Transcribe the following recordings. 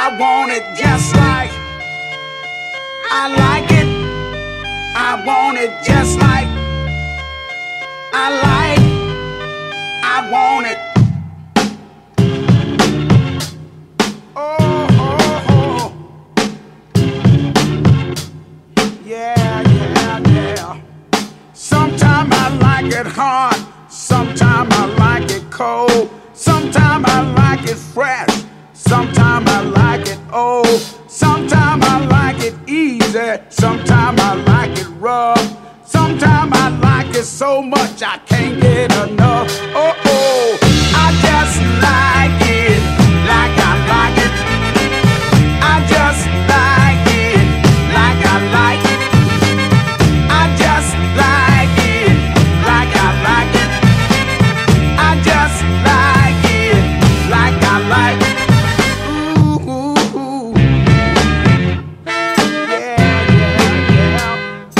I want it just like I like it. I want it just like I like. I want it. Oh, oh, oh. Yeah, yeah, yeah. Sometimes I like it hard. Sometimes I like it cold. Sometimes I like it fresh. Sometimes I like it old. Sometimes I like it easy. Sometimes I like it rough. Sometimes I like it so much I can't get enough. Oh, oh, I just like it like I like it. I just like it like I like it. I just like it like I like it. I just like it like I like it. Ooh, ooh, ooh. Yeah, yeah, yeah.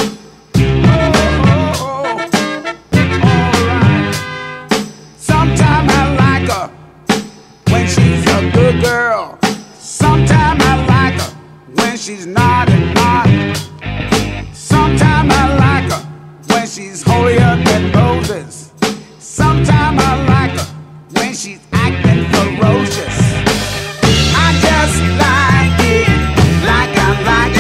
Oh, oh, oh. Alright. Sometimes I like her when she's a good girl. Sometimes I like her when she's not and not. Sometimes I like her when she's holier than Moses. Sometimes I like her when she's acting ferocious. I just like it like I like it.